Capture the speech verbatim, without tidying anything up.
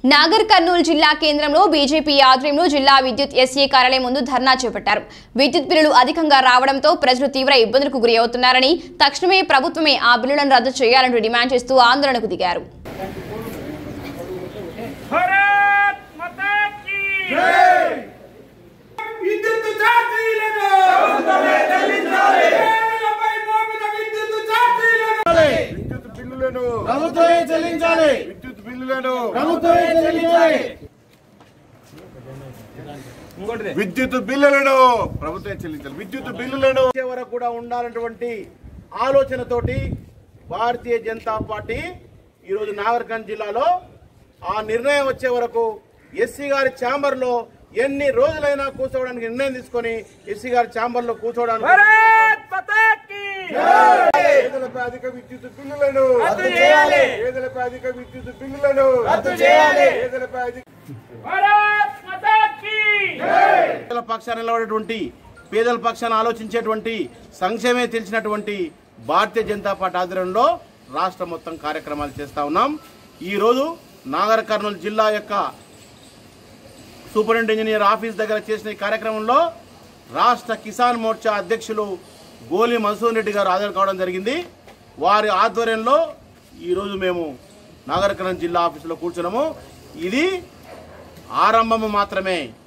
నాగర్ కర్నూలు జిల్లా కేంద్రంలో బీజేపీ ఆధ్వర్యంలో జిల్లా విద్యుత్ ఎస్ఏ కార్యాలయం ముందు ధర్నా చేపట్టారు. విద్యుత్ బిల్లులు అధికంగా రావడంతో ప్రజలు తీవ్ర ఇబ్బందులకు గురి అవుతున్నారని, తక్షణమే ప్రభుత్వమే ఆ బిల్లులను రద్దు చేయాలంటూ డిమాండ్ చేస్తూ ఆందోళనకు దిగారు. విద్యుత్ బిల్లులను ప్రభుత్వం చెల్లించాలి. విద్యుత్ బిల్లులను వరకు కూడా ఉండాలన్నటువంటి ఆలోచనతోటి భారతీయ జనతా పార్టీ ఈరోజు నాగర్ కర్నూలు జిల్లాలో ఆ నిర్ణయం వచ్చే వరకు ఎస్సీ గారి ఛాంబర్ లో ఎన్ని రోజులైనా కూర్చోవడానికి నిర్ణయం తీసుకొని ఎస్సీ గారి ఛాంబర్ లో కూర్చోవడానికి పేదలపై అధిక విద్యుత్ బిల్లులను రద్దు చేయాలి. పేదలపై అధిక విద్యుత్ బిల్లులను రద్దు చేయాలి. పేదలపై అధిక పేదల పక్షాన నిలబడేటువంటి పేదల పక్షాన ఆలోచించేటువంటి సంక్షేమే తెలిసినటువంటి భారతీయ జనతా పార్టీ ఆధ్వర్యంలో రాష్ట్ర మొత్తం కార్యక్రమాలు చేస్తా ఉన్నాం. ఈరోజు నాగర్ కర్నూలు జిల్లా యొక్క సూపరింటెండెంట్ ఇంజనీర్ ఆఫీస్ దగ్గర చేసిన ఈ కార్యక్రమంలో రాష్ట్ర కిసాన్ మోర్చా అధ్యక్షులు గోలి మన్సూర్ రెడ్డి గారు హాజరు కావడం జరిగింది. వారి ఆధ్వర్యంలో ఈరోజు మేము నాగర్ కర్నూలు జిల్లా ఆఫీసులో కూర్చున్నాము. ఇది ఆరంభము మాత్రమే.